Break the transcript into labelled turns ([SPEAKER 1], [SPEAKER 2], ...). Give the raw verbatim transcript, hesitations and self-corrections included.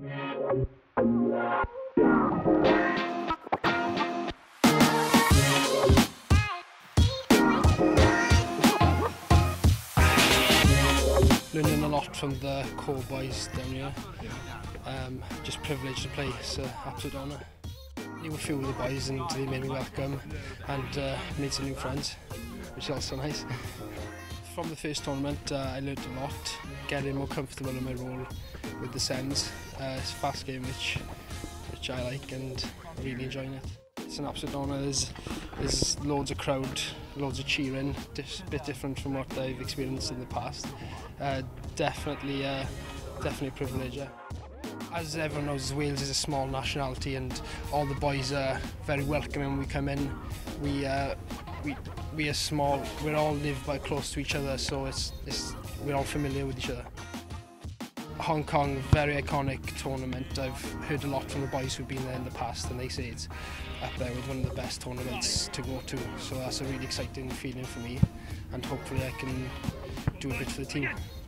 [SPEAKER 1] Learning a lot from the core boys down here. Um, just privileged to play, it's an absolute honour. Knew a few of the boys and they made me welcome and uh, made some new friends, which is also nice. From the first tournament uh, I learned a lot, getting more comfortable in my role with the Sens. Uh, it's a fast game which, which I like and really enjoying it. It's an absolute honour. There's, there's loads of crowd, loads of cheering, a bit different from what I've experienced in the past. Uh, definitely, uh, definitely a privilege. Yeah. As everyone knows, Wales is a small nationality and all the boys are very welcoming when we come in. We, uh, we, we are small, we all live by close to each other, so it's, it's, we're all familiar with each other. Hong Kong, very iconic tournament. I've heard a lot from the boys who've been there in the past and they say it's up there with one of the best tournaments to go to. So that's a really exciting feeling for me and hopefully I can do a bit for the team.